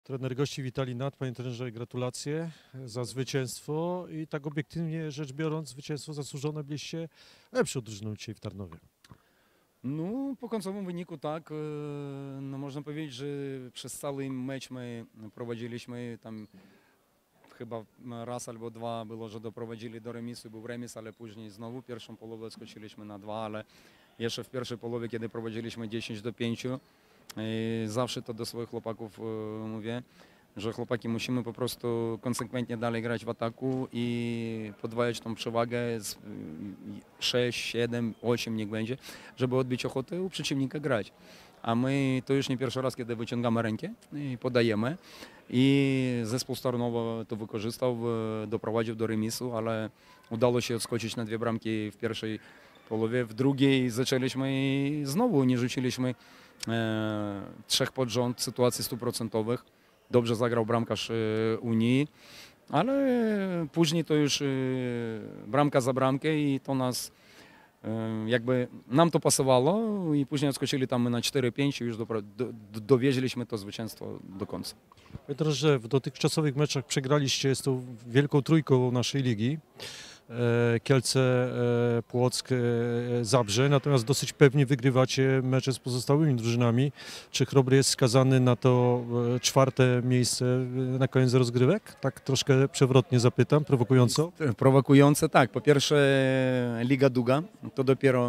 Trener gości witali nad. Panie trenerze, gratulacje za zwycięstwo i tak obiektywnie rzecz biorąc, zwycięstwo zasłużone byliście lepszą drużyną dzisiaj w Tarnowie. Ну, по końcowym wyniku tak, no można powiedzieć, że przez cały mecz my prowadziliśmy tam chyba raz albo dwa było, że doprowadzili do remisu, był remis, ale później znowu pierwszą połowę skoczyliśmy na 2, ale jeszcze w pierwszej połowie, kiedy prowadziliśmy 10-5, zawsze to do swoich chłopaków mówię, że chłopaki musimy po prostu konsekwentnie dalej grać w ataku i podwajać tą przewagę z 6, 7, 8 niech będzie, żeby odbić ochotę u przeciwnika grać. A my to już nie pierwszy raz, kiedy wyciągamy rękę i podajemy. I zespół z Tarnowa to wykorzystał, doprowadził do remisu, ale udało się odskoczyć na 2 bramki w pierwszej połowie. W drugiej zaczęliśmy i znowu nie rzuciliśmy 3 pod rząd sytuacji 100%. Dobrze zagrał bramkarz Unii, ale później to już bramka za bramkę i to nas jakby nam to pasowało i później odskoczyli tam na 4-5 i już dowieźliśmy to zwycięstwo do końca. Panie trenerze, w dotychczasowych meczach przegraliście z tą wielką trójką naszej ligi. Kielce, Płock, Zabrze, natomiast dosyć pewnie wygrywacie mecze z pozostałymi drużynami. Czy Chrobry jest skazany na to 4. miejsce na koniec rozgrywek? Tak troszkę przewrotnie zapytam, prowokująco. Prowokujące, tak. Po pierwsze Liga Długa, to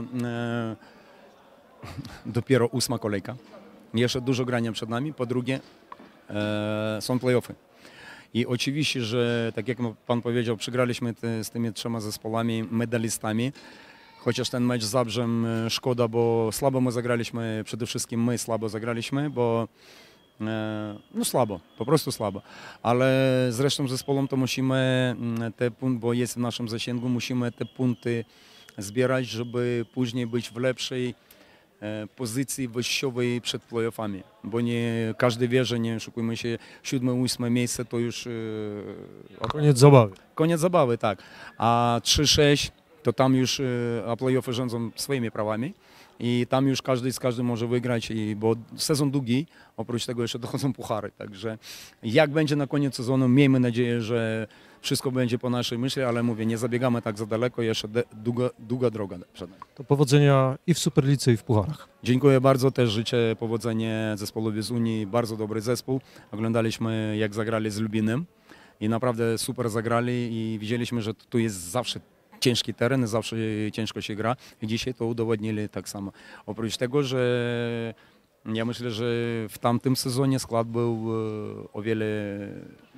dopiero 8. kolejka. Jeszcze dużo grania przed nami. Po drugie są play-offy. I oczywiście, że tak jak pan powiedział, przegraliśmy z tymi 3 zespołami, medalistami. Chociaż ten mecz z Zabrzem szkoda, bo słabo my zagraliśmy, przede wszystkim my słabo zagraliśmy, bo no słabo, po prostu słabo. Ale z resztą zespołom to musimy te punkty, bo jest w naszym zasięgu, musimy te punkty zbierać, żeby później być w lepszej pozycji wyjściowej przed play-offami, bo nie każdy wie, że nie oszukujmy się, 7., 8. miejsce to już Koniec zabawy. Koniec zabawy, tak. A 3-6 to tam już a play-offy rządzą swoimi prawami i tam już każdy z każdym może wygrać, bo sezon długi, oprócz tego jeszcze dochodzą puchary, także jak będzie na koniec sezonu, miejmy nadzieję, że wszystko będzie po naszej myśli, ale mówię, nie zabiegamy tak za daleko, jeszcze długa droga przed nami. To powodzenia i w Superlice, i w pucharach. Dziękuję bardzo, też życzę powodzenia zespołowi z Unii, bardzo dobry zespół. Oglądaliśmy jak zagrali z Lubinem i naprawdę super zagrali i widzieliśmy, że tu jest zawsze ciężki teren, zawsze ciężko się gra i dzisiaj to udowodnili tak samo. Oprócz tego, że ja myślę, że w tamtym sezonie skład był o wiele